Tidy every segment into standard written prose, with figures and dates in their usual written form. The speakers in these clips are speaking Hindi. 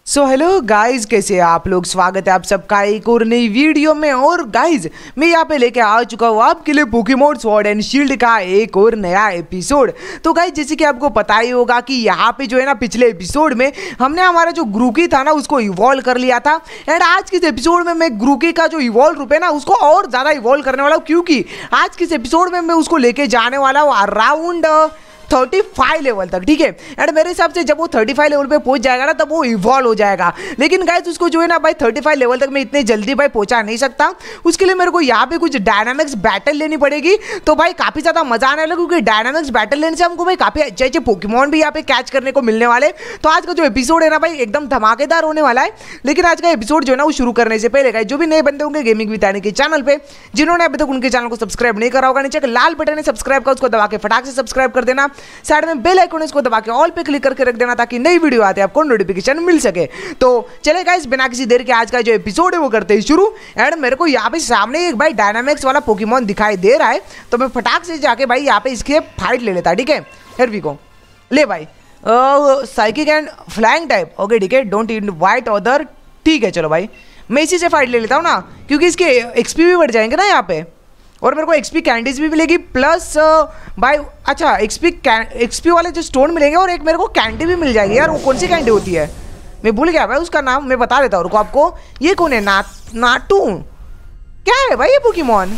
सो हेलो गाइज, कैसे हैं आप लोग। स्वागत है आप सबका एक और नई वीडियो में। और गाइज मैं यहाँ पे लेके आ चुका हूँ आपके लिए पोकेमॉन स्वॉर्ड एंड शील्ड का एक और नया एपिसोड। तो गाइज जैसे कि आपको पता ही होगा कि यहाँ पे जो है ना, पिछले एपिसोड में हमने हमारा जो ग्रूकी था ना उसको इवॉल्व कर लिया था। एंड आज के एपिसोड में मैं ग्रूकी का जो इवॉल्व रूप है ना उसको और ज़्यादा इवॉल्व करने वाला हूँ, क्योंकि आज के एपिसोड में मैं उसको लेके जाने वाला हूँ अराउंड 35 लेवल तक। ठीक है, एंड मेरे हिसाब से जब वो 35 लेवल पे पहुंच जाएगा ना तब वो इवॉल्व हो जाएगा। लेकिन गाइस उसको जो है ना भाई 35 लेवल तक मैं इतने जल्दी भाई पहुंचा नहीं सकता। उसके लिए मेरे को यहाँ पे कुछ डायनामिक्स बैटल लेनी पड़ेगी। तो भाई काफ़ी ज़्यादा मजा आने वाला, क्योंकि डायनामिक्स बैटल लेने से हमको भाई काफ़ी अच्छे अच्छे पोकेमॉन भी यहाँ पे कैच करने को मिलने वाले। तो आज का जो एपिसोड है ना भाई एकदम धमाकेदार होने वाला है। लेकिन आज का एपिसोड जो है ना वो शुरू करने से पहले गाइस जो भी नए बंदे होंगे गेमिंग विद यानी के चैनल पे, जिन्होंने अभी तक उनके चैनल को सब्सक्राइब नहीं करा होगा, नीचे का लाल बटन है सब्सक्राइब का, उसको दबा के फटाक से सब्सक्राइब कर देना। साइड में बेल आइकन इसको दबा के ऑल पे क्लिक करके रख देना, ताकि नई वीडियो आते आपको नोटिफिकेशन मिल सके। तो चले गाइस बिना किसी देर के आज का जो एपिसोड है वो करते हैं शुरू। एंड मेरे को यहाँ पे सामने एक भाई डायनामिक्स वाला पोकेमॉन दिखाई दे रहा है, तो मैं फटाक से जाके भाई यहाँ पे इसके फाइट ले लेता। ठीक है, हियर वी गो। ले भाई psychic and flying type. Okay ठीक है, डोंट इनवाइट अदर। ठीक है चलो भाई मैं इसी से फाइट ले लेता हूँ ना, क्योंकि इसके एक्सपी भी बढ़ जाएंगे ना यहाँ पे, और मेरे को एक्सपी कैंडीज भी मिलेगी प्लस भाई अच्छा एक्सपी वाले जो स्टोन मिलेंगे, और एक मेरे को कैंडी भी मिल जाएगी। यार वो कौन सी कैंडी होती है, मैं भूल गया भाई उसका नाम, मैं बता देता हूँ रुको आपको। ये कौन है? नाटू क्या है भाई ये पोकेमॉन?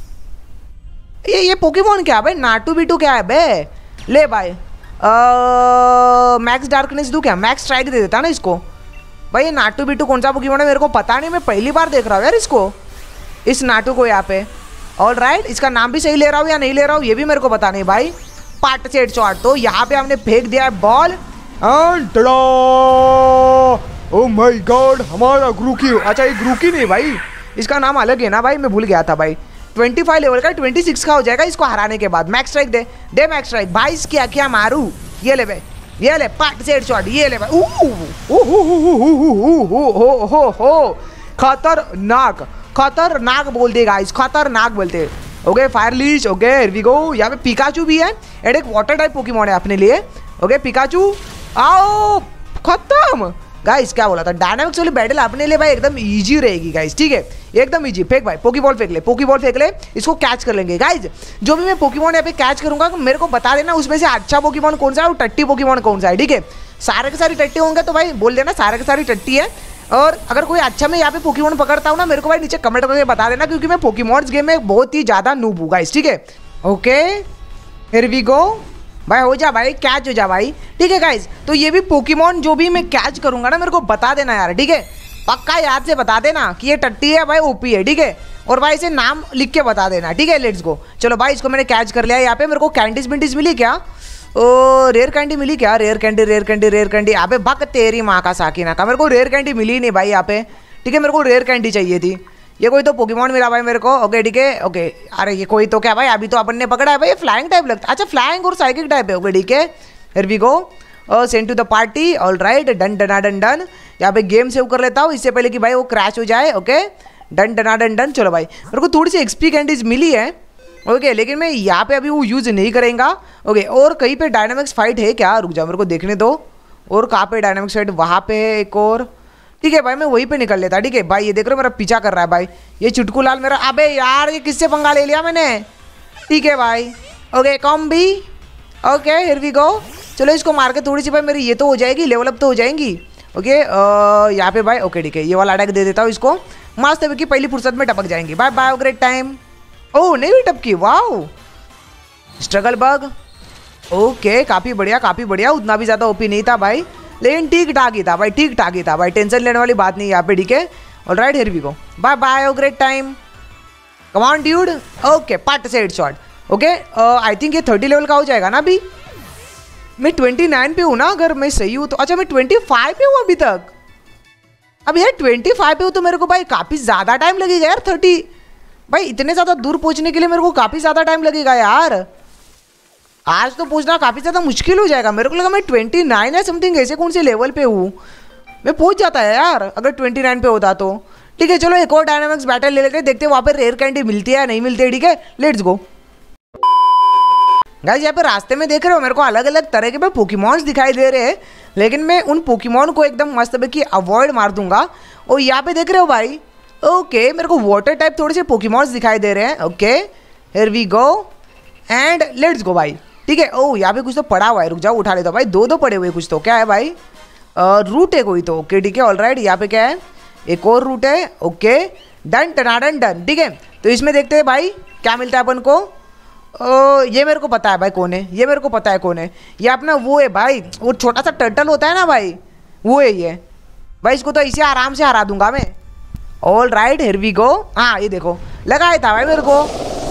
ये पोकेमॉन क्या है भाई? नाटू बीटू क्या है बे? ले भाई मैक्स डार्कनेस दूँ क्या? मैक्स स्ट्राइक दे देता ना इसको। भाई ये नाटू बीटू कौन सा पोकेमॉन है मेरे को पता नहीं, मैं पहली बार देख रहा हूँ यार इसको, इस नाटू को यहाँ पे। ऑल राइट, इसका नाम भी सही ले रहा हूँ या नहीं ले रहा हूँ ये भी मेरे को पता नहीं भाई। Part set shot. तो यहाँ पे हमने फेंक दिया है बॉल। ओह माय गॉड, हमारा ग्रूकी। अच्छा ये ग्रूकी नहीं भाई, इसका नाम अलग है ना भाई, मैं भूल गया था भाई। 25 लेवल का 26 का हो जाएगा इसको हराने के बाद। मैक्स स्ट्राइक दे मैक्स स्ट्राइक भाई, इसकी क्या मारू। ये ले भाई, ये ले पार्ट सेट शॉट, ये ले भाई। खतरनाक खतरनाक बोलते गाइस, खतरनाक बोलते। Okay fire leech. Okay here we go. यहाँ पे पिकाचू भी है एंड एक वाटर टाइप पोकेमॉन है अपने लिए। ओके पिकाचू आओ, खत्म गाइस। क्या बोला था, डायनामिक्स वाली बैटल अपने लिए भाई एकदम इजी रहेगी गाइस। ठीक है एकदम इजी। फेंक भाई, पोकेबॉल फेंक ले, पोकेबॉल फेंक ले, इसको कैच कर लेंगे गाइस। जो भी मैं पोकेमॉन यहाँ पे कैच करूंगा मेरे को बता देना उसमें से अच्छा पोकेमॉन कौन सा है और टट्टी पोकेमॉन कौन सा है। ठीक है, सारे के सारे टट्टी होंगे तो भाई बोल देना सारे के सारी टट्टी है। और अगर कोई अच्छा मैं यहाँ पे पोकेमॉन पकड़ता हूँ ना मेरे को भाई नीचे कमेंट करके बता देना, क्योंकि मैं पोकेमॉन्स गेम में बहुत ही ज़्यादा नूब हूँ गाइस। ठीक है ओके हियर वी गो भाई, हो जा भाई, कैच हो जा भाई। ठीक है गाइस, तो ये भी पोकेमॉन जो भी मैं कैच करूँगा ना मेरे को बता देना यार। ठीक है पक्का याद से बता देना कि ये टट्टी है भाई, ओपी है। ठीक है, और भाई इसे नाम लिख के बता देना। ठीक है लेट्स गो। चलो भाई इसको मैंने कैच कर लिया। यहाँ पे मेरे को कैंडीज विंडीज मिली क्या? ओ रेयर कैंडी मिली क्या? रेयर कैंडी यहाँ पे भक तेरी माँ का साकिना का, मेरे को रेयर कैंडी मिली नहीं भाई यहाँ पे। ठीक है मेरे को रेयर कैंडी चाहिए थी। ये कोई तो पोकेमॉन मिला भाई मेरे को। ओके ठीक है ओके। अरे ये कोई तो क्या भाई, अभी तो अपन ने पकड़ा है भाई, ये फ्लाइंग टाइप लगता है। अच्छा फ्लाइंग और साइकिक टाइप है। ओके ठीक है here we go. Send to the party. All right done डना डन डन। यहाँ पे गेम सेव कर लेता हूँ इससे पहले कि भाई वो क्रैश हो जाए। ओके डन डना डन डन। चलो भाई मेरे को थोड़ी सी एक्सपी कैंडीज मिली है। ओके लेकिन मैं यहाँ पे अभी वो यूज़ नहीं करेंगा। ओके और कहीं पे डायनामिक्स फाइट है क्या? रुक जाओ मेरे को देखने दो। और कहाँ पे डायनामिक्स फाइट? वहाँ पे है एक और। ठीक है भाई मैं वहीं पे निकल लेता। ठीक है भाई ये देख रहे हो मेरा पीछा कर रहा है भाई, ये चुटकू लाल मेरा। अबे यार ये किससे पंगा ले लिया मैंने। ठीक है भाई ओके कॉम भी। Okay here we go. चलो इसको मार के थोड़ी सी भाई मेरी ये तो हो जाएगी, लेवल अप तो हो जाएंगी। ओके यहाँ पे भाई। ओके ठीक है ये वाला अटैक दे देता हूँ इसको, मस्त है कि पहली फुर्सत में टपक जाएंगी। Bye bye great time. Oh नहीं भी टपकी, वाओ स्ट्रगल बग। ओके काफ़ी बढ़िया, उतना भी ज़्यादा ओपी नहीं था भाई, लेकिन ठीक ठाक ही था भाई, ठीक ठाक ही था भाई, टेंशन लेने वाली बात नहीं यहाँ पे। ठीक है all right here we go. Bye bye oh great time. Come on dude. Okay part set shot. Okay I think ये 30 लेवल का हो जाएगा ना। अभी मैं 29 पे हूँ ना, अगर मैं सही हूँ तो। अच्छा मैं 25 पे हूँ अभी तक। अब यार 25 पे हूँ तो मेरे को भाई काफ़ी ज़्यादा टाइम लगेगा यार। 30 भाई इतने ज़्यादा दूर पहुँचने के लिए मेरे को काफ़ी ज़्यादा टाइम लगेगा यार। आज तो पहुँचना काफ़ी ज़्यादा मुश्किल हो जाएगा। मेरे को लगा मैं 29 या समथिंग ऐसे कौन से लेवल पे हूँ, मैं पहुँच जाता है यार अगर 29 पे होता तो। ठीक है चलो एक और डायनामिक्स बैटल ले लेते हैं, देखते हैं वहाँ पर रेयर कैंडी मिलती है या नहीं मिलती है। ठीक है लेट्स गो। गाइस यहाँ पे रास्ते में देख रहे हो मेरे को अलग अलग तरह के पोकेमॉन्स दिखाई दे रहे हैं, लेकिन मैं उन पोकेमॉन को एकदम मस्त की अवॉइड मार दूंगा। और यहाँ पे देख रहे हो भाई, ओके मेरे को वाटर टाइप थोड़े से पोकेमॉन्स दिखाई दे रहे हैं। Okay here we go and let's go भाई। ठीक है, ओह यहाँ पे कुछ तो पड़ा हुआ है, रुक जाओ उठा लेता हूँ भाई। दो पड़े हुए कुछ तो, क्या है भाई? रूट है कोई तो। ओके ठीक है, ऑलराइट। यहाँ पे क्या है? एक और रूट है। ओके डन टनाडन डन। ठीक है, तो इसमें देखते हैं भाई क्या मिलता है अपन को। ये मेरे को पता है भाई कौन है, ये मेरे को पता है कौन है। ये अपना वो है भाई, वो छोटा सा टर्टल होता है ना भाई, वो है ये भाई। इसको तो इसे आराम से हरा दूंगा मैं। All right here we go. हाँ ये देखो लगाया था भाई मेरे को।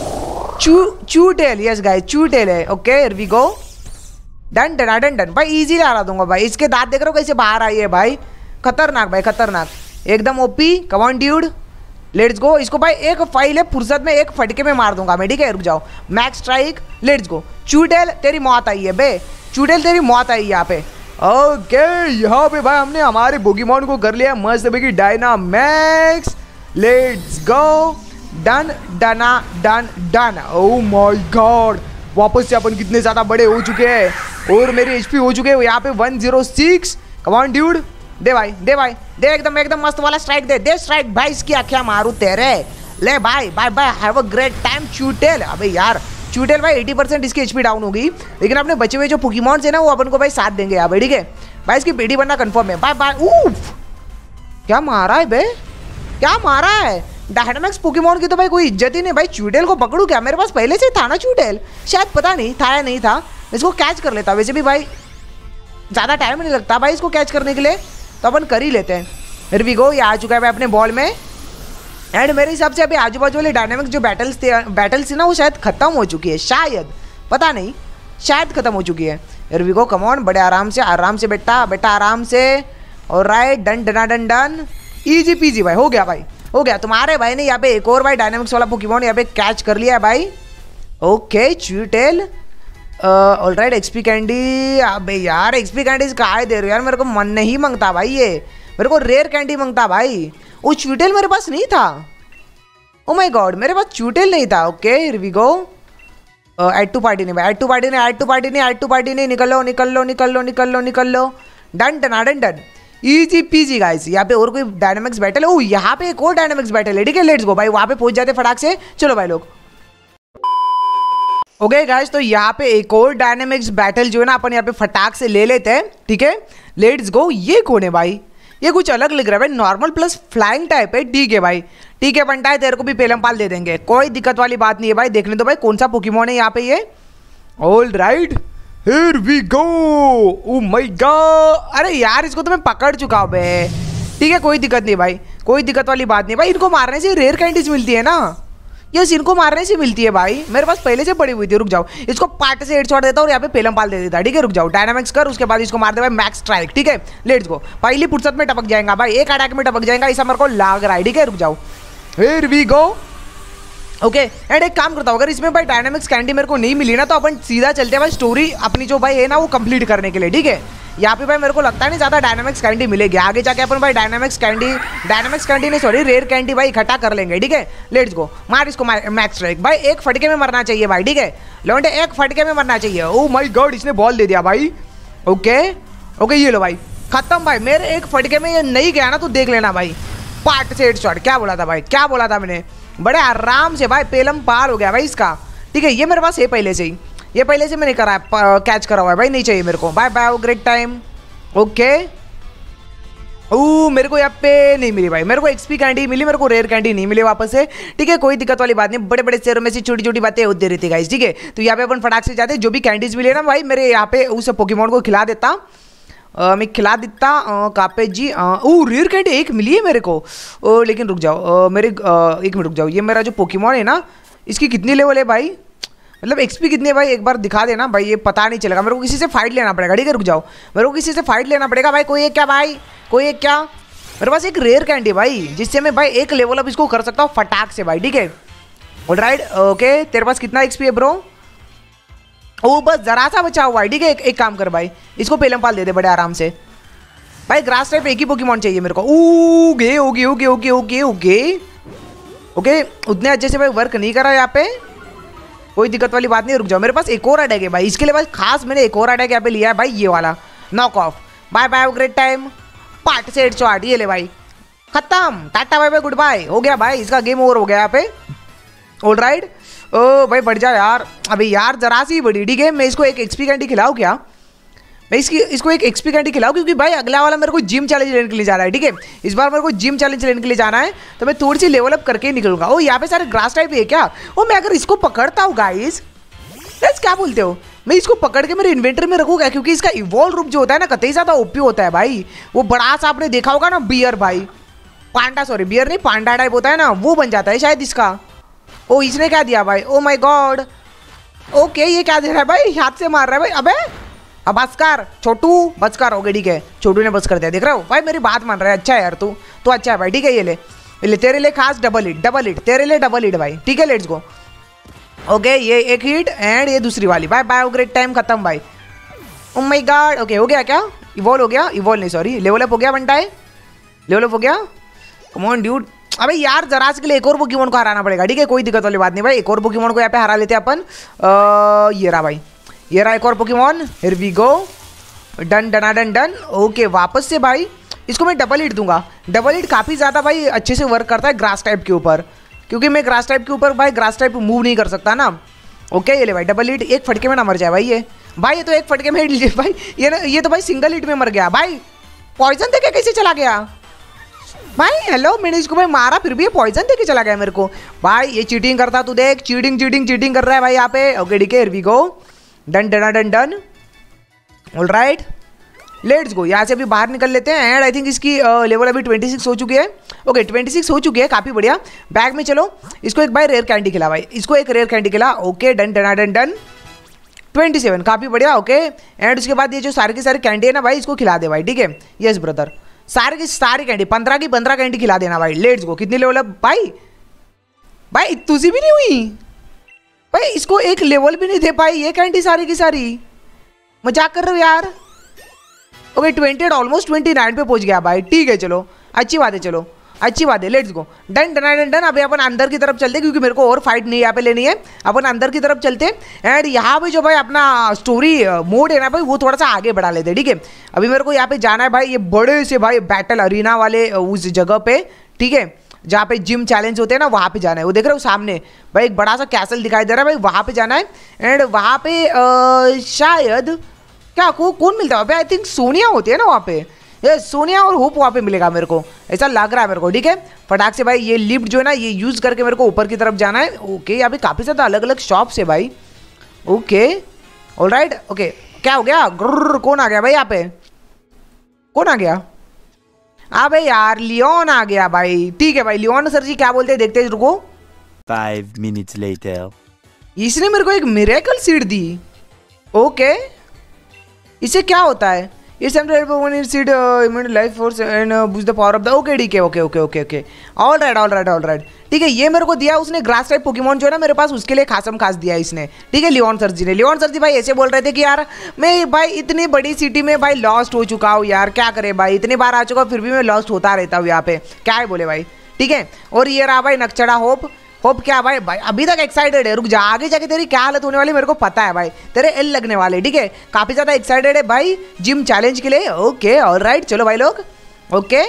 चूटेल, यस गाइस चूटेल है। Okay here we go done done done भाई। इजीली हरा दूंगा भाई। इसके दांत देख रहे हो कैसे बाहर आई है भाई, खतरनाक भाई खतरनाक, एकदम OP. Come on dude let's go. इसको भाई एक फाइल है फुर्सत में एक फटके में मार दूंगा मैं। ठीक है रुक जाओ, max strike let's go. Chewtle तेरी मौत आई है बे, चूटेल तेरी मौत आई है यहाँ पे। ओके यहाँ पे भाई हमने हमारे पोकेमॉन को कर लिया मस्त की डायनामैक्स। लेट्स गो डन डना done done. Oh my God, वापस से अपन कितने ज़्यादा बड़े हो चुके हैं और मेरे एचपी हो चुके हैं यहाँ पे 106। कम ऑन ड्यूड, दे भाई दे भाई दे, एकदम एकदम मस्त वाला स्ट्राइक दे स्ट्राइक भाई। इसकी आँखें मारू तेरे, ले भाई bye bye, have a great time Chewtle. अबे यार चूटेल भाई 80% इसकी एचपी डाउन हो गई, लेकिन अपने बचे हुए जो पोकेमॉन्स है ना वो अपन को भाई साथ देंगे यहाँ पे। ठीक है भाई, इसकी पेटी बनना कंफर्म है। Bye bye. उफ क्या मारा है बे, क्या मारा है। डायनामैक्स पोकेमॉन की तो भाई कोई इज्जत ही नहीं भाई। चूटेल को पकड़ू क्या, मेरे पास पहले से था ना चूटेल, शायद पता नहीं था या नहीं था। इसको कैच कर लेता, वैसे भी भाई ज़्यादा टाइम नहीं लगता भाई इसको कैच करने के लिए, तो अपन कर ही लेते हैं। फिर भी गो ये आ चुका है भाई अपने बॉल में। एंड मेरे हिसाब से अभी आजू बाजू वाले डायनामिक्स जो बैटल्स थी ना वो शायद खत्म हो चुकी है, शायद पता नहीं, शायद खत्म हो चुकी है। फिर भी गो कम ऑन, बड़े आराम से बेटा बेटा आराम से। और राइट डन डना डन डन, ईजी पीजी भाई, हो गया भाई हो गया। तुम्हारे भाई ने यहाँ पे एक और भाई डायनामिक्स वाला पोकेमॉन यहाँ पे कैच कर लिया है भाई। Okay Chewtle alright. XP candy, अबे यार एक्सपी कैंडी कहाँ दे रहे हो यार, मेरे को मन नहीं मांगता भाई, ये मेरे को रेयर कैंडी मांगता भाई। वो चूटेल मेरे पास नहीं था, ओ माय गॉड मेरे पास चूटेल नहीं था। Okay here we go. Add to party नहीं भाई, ऐड टू पार्टी नहीं, निकल लो। Done done done done, easy peasy guys. यहाँ पे और कोई डायनामिक्स बैटल है, ओ यहाँ पे एक और डायनामिक्स बैटल है। ठीक है लेट्स गो भाई, वहाँ पे पहुंच जाते फटाक से। चलो भाई लोग। ओके गाइस, तो यहाँ पे एक और डायनामिक्स बैटल जो है ना अपन यहाँ पे फटाक से ले लेते हैं। ठीक है लेट्स गो। ये कौन है भाई, ये कुछ अलग लिख रहा है भाई, नॉर्मल प्लस फ्लाइंग टाइप है। ठीक है भाई, ठीक है बनता है, तेरे को भी पेलम पाल दे देंगे, कोई दिक्कत वाली बात नहीं है भाई। देखने दो भाई कौन सा पोकेमॉन है यहाँ पे ये। All right here we go. Oh my God, अरे यार इसको तो मैं पकड़ चुका हूँ बे। ठीक है कोई दिक्कत नहीं भाई, कोई दिक्कत वाली बात नहीं भाई। इनको मारने से रेयर कैंडीज मिलती है ना, यस इनको मारने से मिलती है भाई, मेरे पास पहले से पड़ी हुई थी। रुक जाओ, इसको पार्ट से हेड शॉट देता और यहाँ पे पेलम पाल दे देता। ठीक है रुक जाओ, डायनामिक्स कर, उसके बाद इसको मार दे भाई मैक्स स्ट्राइक। ठीक है लेट्स गो। पहली फुर्सत में टपक जाएगा भाई, एक अटैक में टपक जाएगा, ऐसा मेरे को लग रहा है। ठीक है रुक जाओ, here we go. Okay and एक काम करता हूँ, अगर इसमें भाई डायनामिक्स कैंडी मेरे को नहीं मिली ना तो अपन सीधा चलते हैं भाई स्टोरी अपनी जो भाई है ना वो कंप्लीट करने के लिए। ठीक है यहाँ पे भाई मेरे को लगता है नहीं ज़्यादा डायनामिक्स कैंडी मिलेगी, आगे जाके अपन भाई डायनामिक्स कैंडी नहीं सॉरी रेयर कैंडी भाई इकट्ठा कर लेंगे। ठीक है लेट्स गो, मार इसको मैक्स स्ट्राइक भाई, एक फटके में मरना चाहिए भाई। ठीक है लौंडे एक फटके में मरना चाहिए। ओह माय गॉड इसने बॉल दे दिया भाई। ओके ओके ये लो भाई, खत्म भाई, मेरे एक फटके में ये नहीं गया ना तो देख लेना भाई, पार्ट से हेड शॉट। क्या बोला था भाई, क्या बोला था मैंने, बड़े आराम से भाई पेलम पार हो गया भाई इसका। ठीक है ये मेरे पास है पहले से ही, ये पहले से मैंने करा है, कैच करा हुआ है भाई, नहीं चाहिए मेरे को। Bye bye, great time. Okay मेरे को यहाँ पे नहीं मिली भाई, मेरे को एक्सपी कैंडी मिली, मेरे को रेयर कैंडी नहीं मिली वापस से। ठीक है कोई दिक्कत वाली बात नहीं, बड़े बड़े शहरों में से छोटी छोटी बातें होती रहती गाइस। ठीक है तो यहाँ पे अपन फटाक से जाते, जो भी कैंडीज मिले ना भाई मेरे यहाँ पे उस पोकेमॉन को खिला देता, मैं खिला देता। कहाँ पे जी, रेयर कैंडी एक मिली है मेरे को। लेकिन रुक जाओ मेरे एक मिनट रुक जाओ, ये मेरा जो पोकेमॉन है ना इसकी कितनी लेवल है भाई, मतलब एक्सपी कितनी है भाई, एक बार दिखा देना भाई, ये पता नहीं चलेगा, मेरे को किसी से फाइट लेना पड़ेगा। ठीक है रुक जाओ, मेरे को किसी से फाइट लेना पड़ेगा भाई। कोई एक क्या भाई, कोई एक क्या, मेरे पास एक रेयर कैंडी भाई जिससे मैं भाई एक लेवल अप इसको कर सकता हूँ फटाक से भाई। ठीक है ऑलराइट ओके, तेरे पास कितना एक्सपी है ब्रो, ओ बस जरा सा बचा हुआ है। ठीक है एक काम कर भाई, इसको पेलम पाल दे दे बड़े आराम से भाई। ग्रास टाइप एक ही पोकेमॉन चाहिए मेरे को। Okay okay okay okay okay okay okay, उतने अच्छे से भाई वर्क नहीं करा यहाँ पे, कोई दिक्कत वाली बात नहीं। रुक जाओ, मेरे पास एक और अटैक है भाई, इसके लिए भाई खास मैंने एक और अटैक यहाँ पे लिया है भाई, ये वाला knock off bye bye, great time. पार्ट से हेडशॉट, ये ले भाई, खत्म, tata bye bye good bye, हो गया भाई, इसका गेम ओवर हो गया यहाँ पे। ऑलराइट, ओ भाई बढ़ जा यार, अभी यार जरा सी बड़ी डी गेम। मैं इसको एक एक्सपी कैंडी खिलाऊँ क्या? मैं इसको एक एक्सपी कैंडी खिलाऊँ, क्योंकि भाई अगला वाला मेरे को जिम चैलेंज लेने के लिए जाना है, ठीक है। इस बार मेरे को जिम चैलेंज लेने के लिए जाना है, तो मैं थोड़ी सी लेवल अप करके निकलूंगा। ओ यहाँ पे सारे ग्रास टाइप है क्या? ओ मैं अगर इसको पकड़ता हूँ गाइस, क्या बोलते हो, मैं इसको पकड़ के मेरे इन्वेंटरी में रखूंगा, क्योंकि इसका इवॉल्व रूप जो होता है ना कतई ज़्यादा ओपी होता है भाई। वो बड़ा सा आपने देखा होगा ना बियर भाई, पांडा, सॉरी बियर नहीं, पांडा टाइप होता है ना, वो बन जाता है शायद इसका। ओ इसने क्या दिया भाई, ओ माय गॉड, ओके ये क्या दे रहा है भाई, हाथ से मार रहा है भाई। अबे अब बस कर छोटू, बस कर, ओके ठीक है, छोटू ने बस कर दिया, देख रहे हो भाई, मेरी बात मान रहा है। अच्छा है यार, तू तो अच्छा है भाई, ठीक है, ये ले तेरे लिए खास डबल हिट, तेरे लिए डबल हिट भाई, ठीक है, लेट्स गो। ओके ये एक हिट एंड ये दूसरी वाली, बाय बाय, ग्रेट टाइम, खत्म भाई। ओ माय गॉड, ओके हो गया क्या, इवॉल्व हो गया, इवॉल्व नहीं सॉरी, लेवल अप हो गया बनता है, लेवल अप हो गया, कम ऑन ड्यूड। अबे यार जरा के लिए एक और पोकेमॉन को हराना पड़ेगा, ठीक है, कोई दिक्कत वाली बात नहीं भाई, एक और पोकेमॉन को यहाँ पे हरा लेते हैं अपन। ये रहा भाई, ये रहा एक और Pokémon, here we go, done डना डन डन। ओके वापस से भाई इसको मैं डबल हिट दूंगा। डबल हिट काफ़ी ज़्यादा भाई अच्छे से वर्क करता है ग्रास टाइप के ऊपर, क्योंकि मैं ग्रास टाइप के ऊपर भाई ग्रास टाइप मूव नहीं कर सकता ना। ओके ये ले भाई डबल हिट, एक फटके में ना मर जाए भाई ये। भाई ये तो एक फटके में हिट भाई, ये तो भाई सिंगल हिट में मर गया भाई। पॉइजन देके कैसे चला गया भाई? हेलो, मैंने इसको भाई मारा फिर भी ये पॉइजन देके चला गया मेरे को भाई। ये चीटिंग करता, तू देख, चीटिंग कर रहा है भाई यहाँ पे। ओके ठीक है, here we go, done done done done, alright let's go. यहाँ से अभी बाहर निकल लेते हैं एंड आई थिंक इसकी लेवल अभी 26 हो चुकी है। ओके 26 हो चुकी है, काफ़ी बढ़िया। बैग में चलो, इसको एक भाई रेयर कैंडी खिला भाई, इसको एक रेयर कैंडी खिला। Okay done done done done, 27 काफ़ी बढ़िया। ओके एंड उसके बाद ये जो सारी की सारी कैंडी है ना भाई, इसको खिला दे भाई, ठीक है। यस ब्रदर, सारी की सारी कैंडी 15 की 15 कैंडी खिला देना भाई। Let's go. कितनी लेवल अप भाई? भाई तुझी भी नहीं हुई भाई, इसको एक लेवल भी नहीं दे पाई ये कैंडी सारी की सारी, मजाक कर रहे हो यार। ओके 28 ऑलमोस्ट 29 पे पहुंच गया भाई, ठीक है चलो अच्छी बात है, चलो अच्छी बात है, let's go. Done done done done. अभी अपन अंदर की तरफ चलते, क्योंकि मेरे को और फाइट नहीं यहाँ पे लेनी है, अपन अंदर की तरफ चलते एंड यहाँ पे जो भाई अपना स्टोरी मोड है ना भाई, वो थोड़ा सा आगे बढ़ा लेते, ठीक है। अभी मेरे को यहाँ पे जाना है भाई, ये बड़े से भाई बैटल अरीना वाले उस जगह पे, ठीक है, जहाँ पे जिम चैलेंज होते हैं ना, वहाँ पे जाना है। वो देख रहे हो सामने भाई एक बड़ा सा कैसल दिखाई दे रहा है भाई, वहाँ पे जाना है एंड वहाँ पे शायद क्या कौन मिलता है वहाँ पे? आई थिंक सोनिया होती है ना वहाँ पे, ये सोनिया और होप वहाँ पे मिलेगा मेरे को, ऐसा लग रहा है मेरे को, ठीक है। फटाक से भाई ये लिफ्ट जो है ना, ये यूज़ करके मेरे को ऊपर की तरफ जाना है। ओके यहाँ पे काफ़ी ज़्यादा अलग अलग शॉप्स है भाई। ओके ऑलराइट, ओके क्या हो गया? ग्रुर, कौन आ गया भाई यहाँ पे? कौन आ गया? हाँ भाई यार लियोन आ गया भाई, ठीक है भाई। लियोन सर जी क्या बोलते हैं देखते हैं, रुको। 5 minutes later. इसने मेरे को एक मिरेकल सीड दी। ओके इससे क्या होता है? It's seed immune life force and boost the power of the. Okay ठीक है, okay okay okay okay, alright ठीक है। ये मेरे को दिया उसने, ग्रास टाइप पोकेमॉन जो है ना मेरे पास, उसके लिए खासम खास दिया इसने, ठीक है, लियोन सर जी ने। लियोन सर जी भाई ऐसे बोल रहे थे कि यार मैं भाई इतनी बड़ी सिटी में भाई लॉस्ट हो चुका हूँ यार, क्या करे भाई, इतनी बार आ चुका हूँ फिर भी मैं लॉस्ट होता रहता हूँ यहाँ पे, क्या है बोले भाई, ठीक है। और ये रहा भाई नक्चड़ा होप। होप क्या भाई? भाई अभी तक एक्साइटेड है, रुक जा, आगे जाके तेरी क्या हालत होने वाली मेरे को पता है भाई, तेरे एल लगने वाले, ठीक है। काफ़ी ज़्यादा एक्साइटेड है भाई जिम चैलेंज के लिए। ओके ऑलराइट चलो भाई लोग। ओके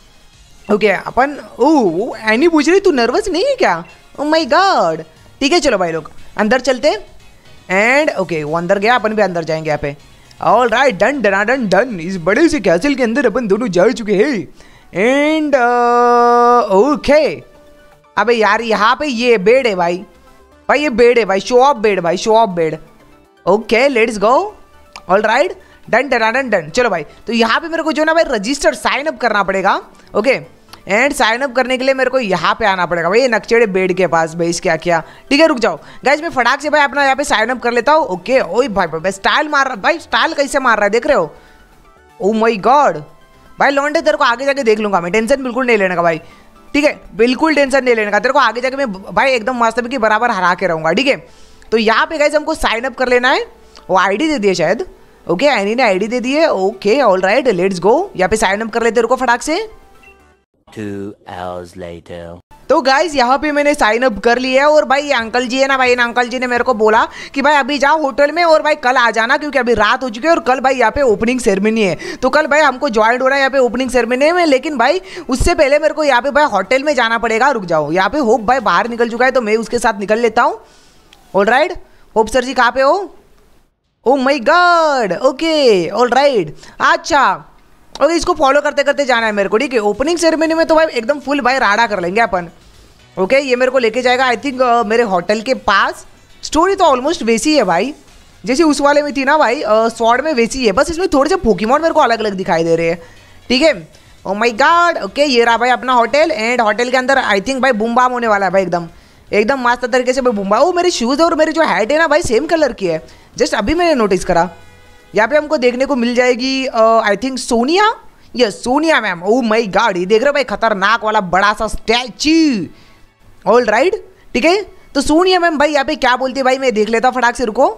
ओके अपन ओ एनी पूछ रही तू नर्वस नहीं है क्या? ओ माय गॉड, ठीक है चलो भाई लोग अंदर चलते एंड ओके वो अंदर गया, अपन भी अंदर जाएंगे यहाँ पे। ऑलराइट डन डना डन डन। इस बड़े से कैसल के अंदर अपन दोनों जा चुके हैं एंड ओके। अबे यार यहाँ पे ये बेड है भाई, भाई ये बेड है भाई, शो ऑफ बेड भाई, show off bed. Okay let's go. Alright done done done done. चलो भाई तो यहाँ पे मेरे को जो ना भाई रजिस्टर साइन अप करना पड़ेगा। ओके एंड साइन अप करने के लिए मेरे को यहाँ पे आना पड़ेगा भाई, ये नक्चेड़े बेड के पास भाई। क्या किया, ठीक है रुक जाओ गाइज, मैं फटाक से भाई अपना यहाँ पे साइन अप कर लेता हूँ। ओके ओए भाई भाई स्टाइल मार रहा भाई, स्टाइल कैसे मार रहा है देख रहे हो? ओ माय गॉड भाई लॉन्डे तेरे को आगे जाके देख लूंगा मैं, टेंशन बिल्कुल नहीं लेने का भाई, ठीक है, बिल्कुल टेंशन नहीं लेने का। तेरे को आगे जाके मैं भाई एकदम मस्त के बराबर हरा के रहूंगा, ठीक है। तो यहाँ पे गाइस हमको साइन अप कर लेना है, वो आईडी दे दिए शायद। ओके एनी ने आईडी दे दी है। ओके ऑलराइट लेट्स गो, यहाँ पे साइन अप कर लेते रुको फटाक से। 2 hours later. तो गाइज यहाँ पे मैंने साइन अप कर लिया है और भाई ये अंकल जी है ना भाई, इन अंकल जी ने मेरे को बोला कि भाई अभी जाओ होटल में और भाई कल आ जाना, क्योंकि अभी रात हो चुकी है और कल भाई यहाँ पे ओपनिंग सेरेमनी है। तो कल भाई हमको ज्वाइन हो रहा है यहाँ पे ओपनिंग सेरेमनी में, लेकिन भाई उससे पहले मेरे को यहाँ पे भाई होटल में जाना पड़ेगा। रुक जाओ, यहाँ पे होप भाई बाहर निकल चुका है तो मैं उसके साथ निकल लेता हूँ। ऑलराइट, होप सर जी कहाँ पे हो? Oh my God, okay alright, अच्छा ओके, इसको फॉलो करते करते जाना है मेरे को, ठीक है। ओपनिंग सेरेमनी में तो भाई एकदम फुल भाई राडा कर लेंगे अपन। ओके, ये मेरे को लेके जाएगा आई थिंक मेरे होटल के पास। स्टोरी तो ऑलमोस्ट वैसी है भाई जैसे उस वाले में थी ना भाई, स्वॉर्ड में वैसी है, बस इसमें थोड़े से पोकेमॉन मेरे को अलग अलग दिखाई दे रहे हैं, ठीक है। ओ माय गॉड, ओके, ये रहा भाई अपना होटल, एंड होटल के अंदर आई थिंक भाई बूम बाम होने वाला है भाई, एकदम मस्त तरीके से भाई बूम बाम। वो मेरे शूज़ और मेरी जो हैट है ना भाई सेम कलर की है, जस्ट अभी मैंने नोटिस करा। यहाँ पे हमको देखने को मिल जाएगी I think Sonia, yes Sonia ma'am. Oh my God, ये देख रहे हो भाई खतरनाक वाला बड़ा सा स्टैचू। ऑल राइट, ठीक है। तो सोनिया मैम भाई यहाँ पे क्या बोलती है भाई, मैं देख लेता हूँ फटाक से, रुको।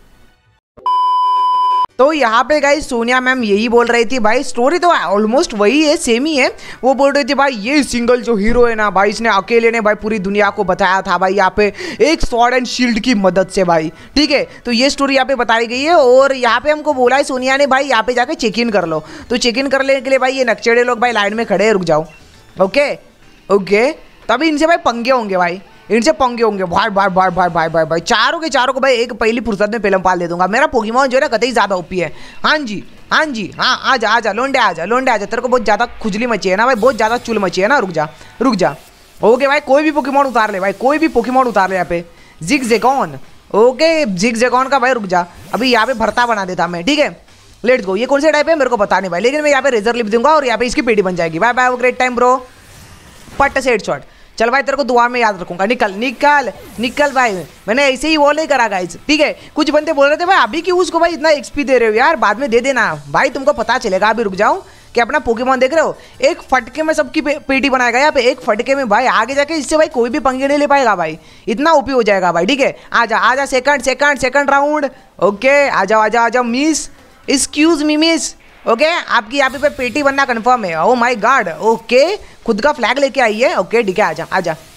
तो यहाँ पे गाइस सोनिया मैम यही बोल रही थी भाई, स्टोरी तो ऑलमोस्ट वही है, सेम ही है। वो बोल रही थी भाई ये सिंगल जो हीरो है ना भाई, इसने अकेले ने भाई पूरी दुनिया को बताया था भाई यहाँ पे एक स्वॉर्ड एंड शील्ड की मदद से भाई, ठीक है। तो ये स्टोरी यहाँ पे बताई गई है और यहाँ पे हमको बोला है सोनिया ने भाई यहाँ पे जाके चेक इन कर लो। तो चेक इन करने के लिए भाई ये नक्चेड़े लोग भाई लाइन में खड़े हैं, रुक जाओ। ओके ओके, तभी इनसे भाई पंगे होंगे भाई, इनसे पंगे होंगे भाई भाई भाई भाई भाई भाई भाई, चारों के चारों को भाई एक पहली फुर्सत में पेलम पाल दे दूंगा। मेरा पोकेमॉन जो है ना कतई ज़्यादा ओपी है। हाँ जी हाँ जी, हाँ आजा लोंडे आजा, तेरे को बहुत ज़्यादा खुजली मची है ना भाई, बहुत ज़्यादा चुल मची है ना, रुक जा। ओके भाई, कोई भी पोकेमॉन उतार ले भाई, कोई भी पोकेमॉन उतार ले यहाँ पे। जिगजैगॉन, ओके जिगजैगॉन का भाई रुक जा, अभी यहाँ पे भरता बना देता मैं, ठीक है। Let's go. ये कौन से टाइप है मेरे को पता नहीं भाई, लेकिन मैं यहाँ पे रेजर लिप दूंगा और यहाँ पे इसकी पेटी बन जाएगी। बाय बाय, वो ग्रेट टाइम ब्रो, पट से हेडशॉट। चल भाई तेरे को दुआ में याद रखूंगा। निकल भाई, मैंने ऐसे ही वो नहीं करा गाइस, ठीक है। कुछ बंदे बोल रहे थे भाई अभी क्यों उसको भाई इतना एक्सपी दे रहे हो यार, बाद में दे देना भाई, तुमको पता चलेगा। अभी रुक जाओ कि अपना पोकेमॉन देख रहे हो, एक फटके में सबकी पेटी बनाएगा यहाँ पे, एक फटके में भाई। आगे जाके इससे भाई कोई भी पंगे नहीं ले पाएगा भाई, इतना ओपी हो जाएगा भाई, ठीक है। आजा सेकंड राउंड। ओके आ जाओ miss, excuse me miss. Okay, आपकी यहाँ पे पेटी बनना कंफर्म है। ओ माय गॉड, ओके, खुद का फ्लैग लेके आई है। ओके ठीक है,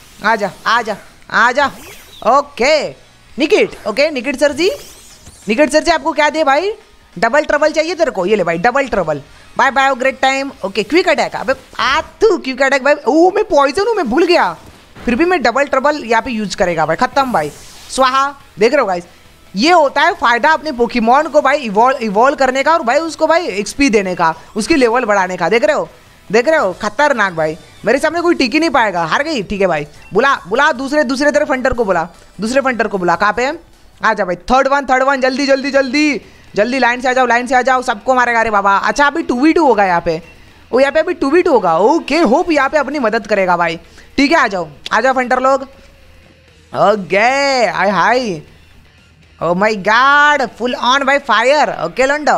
आजा। Okay Nickit, okay Nickit sir ji आपको क्या दे भाई? डबल ट्रबल चाहिए तेरे को, ये ले भाई double trouble. Bye bye, great time. Okay quick attack, अबे तू क्विक अटैक भाई। ओ मैं पॉइजन हूँ, मैं भूल गया, फिर भी मैं डबल ट्रबल यहाँ पे यूज करेगा भाई, खत्म भाई, स्वाहा। देख रहे हो गाइस, ये होता है फायदा अपने पोकेमॉन को भाई इवॉल्व करने का और भाई उसको भाई एक्सपी देने का, उसकी लेवल बढ़ाने का। देख रहे हो खतरनाक भाई, मेरे सामने कोई टिक ही नहीं पाएगा। हार गई, ठीक है भाई। बुला दूसरे तरफ फंटर को बुला, कहाँ पे है? आ जा भाई, थर्ड वन, जल्दी लाइन से आ जाओ, सबको मारेगा रे बाबा। अच्छा अभी 2v2 होगा यहाँ पे, यहाँ पे अभी 2v2 होगा। ओके, होप यहाँ पे अपनी मदद करेगा भाई, ठीक है। आ जाओ फंटर लोग। Okay hi, oh my God, full on by fire. Okay लंडो,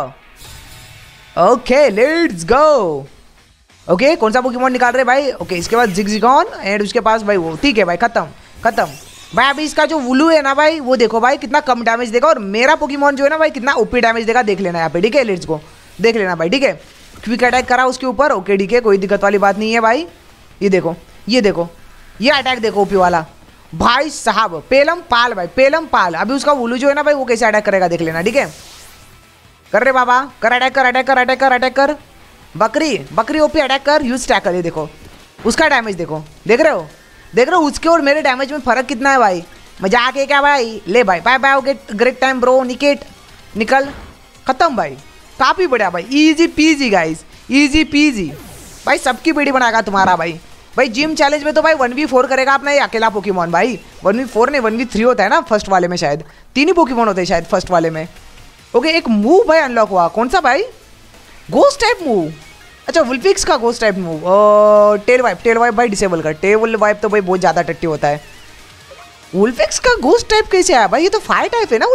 ओके लेट्स गो। ओके कौन सा पोकेमॉन निकाल रहे भाई? ओके इसके बाद जिगजैगॉन एंड उसके पास भाई वो, ठीक है भाई, खत्म भाई। अभी इसका जो वुलू है ना भाई, वो देखो भाई कितना कम डैमेज देगा, और मेरा पोकेमॉन जो है ना भाई कितना ओपी डैमेज देगा, देख लेना यहाँ पे, ठीक है। लेट्स गो, देख लेना भाई, ठीक है। क्विक अटैक करा उसके ऊपर। ओके ठीक है, कोई दिक्कत वाली बात नहीं है भाई। ये देखो ये अटैक देखो ओपी वाला भाई साहब, पेलम पाल। अभी उसका वुलू जो है ना भाई वो कैसे अटैक करेगा देख लेना, ठीक है। कर रे बाबा, कर अटैक कर। बकरी ओपी अटैक कर, यूज टैकल। ये देखो उसका डैमेज देखो, देख रहे हो उसके और मेरे डैमेज में फर्क कितना है भाई, मजाक है क्या भाई? ले भाई, bye bye, great time bro, निकल, खत्म भाई, काफ़ी बढ़िया भाई, easy peasy guys, easy peasy भाई, सबकी बेड़ी बनाएगा तुम्हारा भाई। जिम चैलेंज में तो भाई 1v4 करेगा अपना ये अकेला पोकेमॉन भाई। 1v4 नहीं 1v3 होता है ना फर्स्ट वाले में, शायद 3 ही पोकेमॉन होते हैं शायद फर्स्ट वाले में। ओके एक मूव भाई अनलॉक हुआ, कौन सा भाई? Ghost type move. अच्छा वुल्फिक्स का ghost type move, tail whip भाई डिसेबल कर। टेल वाइप तो भाई बहुत ज़्यादा टट्टी होता है। वुल्फिक्स का गोस्ट टाइप कैसे आया भाई? ये तो फायर टाइप है ना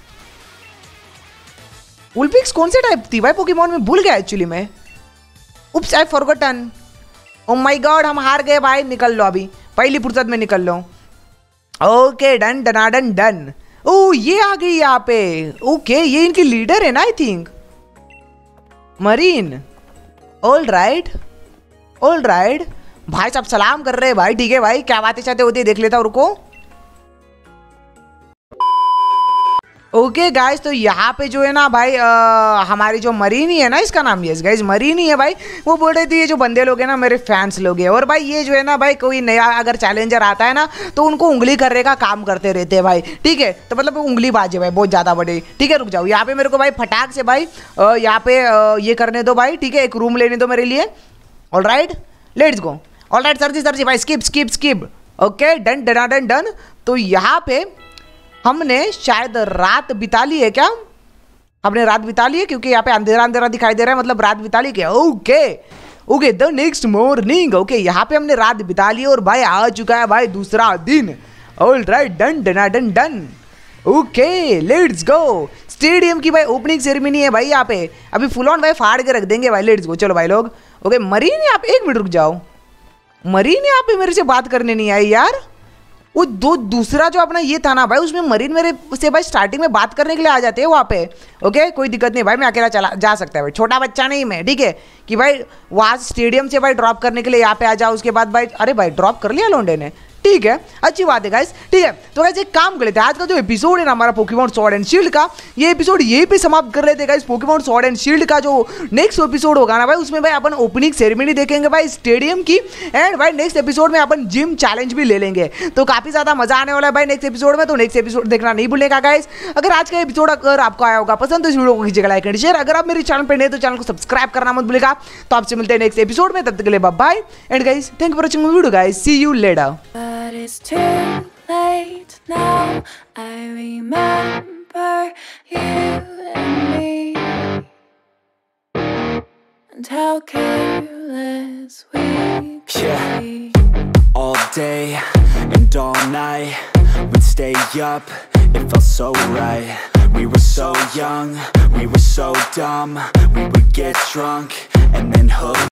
वुल्फिक्स कौन से टाइप थी भाई पोकेमॉन में? भूल गया एक्चुअली मैं। Oops I forgotten. Oh my God, हम हार गए भाई। निकल लो अभी, पहली फुर्सत में निकल लो। Okay done. ओ ये आ गई यहाँ पे। ओके ये इनकी लीडर है ना I think, Marnie. All right. भाई साहब सलाम कर रहे हैं भाई, ठीक है भाई, क्या बातें चाहते होती है देख लेता हूँ, रुको। ओके गाइज, तो यहाँ पे जो है ना भाई हमारी जो मरीनी है ना, इसका नाम यस गाइज मरीनी है भाई, वो बोल रही थी ये जो बंदे लोग हैं ना मेरे फैंस लोग हैं, और भाई ये जो है ना भाई कोई नया अगर चैलेंजर आता है ना तो उनको उंगली करने का काम करते रहते हैं भाई, ठीक है। तो मतलब उंगली बाजे भाई बहुत ज़्यादा बड़ी, ठीक है। रुक जाओ, यहाँ पे मेरे को भाई फटाक से भाई यहाँ पे ये करने दो भाई, ठीक है, एक रूम लेने दो मेरे लिए। All right, let's go. All right sir ji भाई, skip skip skip. Okay done done done done. तो यहाँ पे हमने शायद रात बिता ली है क्या? हमने रात बिता ली है क्योंकि यहाँ पे अंधेरा अंधेरा दिखाई दे रहा है, मतलब रात बिता ली क्या? Okay okay, the next morning. Okay यहाँ पे हमने रात बिता ली और भाई आ चुका है भाई दूसरा दिन। All right, done done done done. Okay let's go. Stadium की भाई ओपनिंग सेरेमनी है भाई यहाँ पे, अभी फुल ऑन भाई फाड़ के रख देंगे भाई। लेट्स गो, चलो भाई लोग। ओके मरीन यहाँ पे, एक मिनट रुक जाओ, मरीन यहाँ पे मेरे से बात करने नहीं आई यार। वो दूसरा जो अपना ये था ना भाई, उसमें मरीन मेरे से भाई स्टार्टिंग में बात करने के लिए आ जाते हैं वहाँ पे। ओके कोई दिक्कत नहीं भाई, मैं अकेला चला जा सकता है भाई, छोटा बच्चा नहीं मैं, ठीक है। कि भाई वहाँ स्टेडियम से भाई ड्रॉप करने के लिए यहाँ पे आ जाओ, उसके बाद भाई अरे भाई ड्रॉप कर लिया लोंडे ने, ठीक है, अच्छी बात है गाइस, ठीक है। तो गाइस एक काम कर लेते हैं, आज का जो एपिसोड है ना हमारा पोकेमॉन स्वॉर्ड एंड शील्ड का, ये एपिसोड यहीं पे समाप्त कर लेते हैं guys. Pokémon Sword and Shield का जो नेक्स्ट एपिसोड होगा ना भाई, उसमें भाई अपन ओपनिंग सेरेमनी देखेंगे भाई स्टेडियम की, एंड भाई नेक्स्ट एपिसोड में अपन जिम चैलेंज भी ले लेंगे, तो काफी ज्यादा मजा आने वाला है भाई नेक्स्ट एपिसोड में। तो नेक्स्ट एपिसोड देखना नहीं भूलेगा गाइस। अगर आज का एपिसोड अगर आपको आया होगा पसंद तो इस वीडियो को कीजिएगा लाइक एंड शेयर। अगर आप मेरे चैनल पर नए तो चैनल को सब्सक्राइब करना मत भूलेगा। तो आपसे मिलते हैं नेक्स्ट एपिसोड में, तब तक के लिए bye bye and guys thank you for watching my video guys, see you later. But it's too late now. I remember you and me, and how careless we could be. All day and all night, we'd stay up, it felt so right. We were so young, we were so dumb. We would get drunk and then hook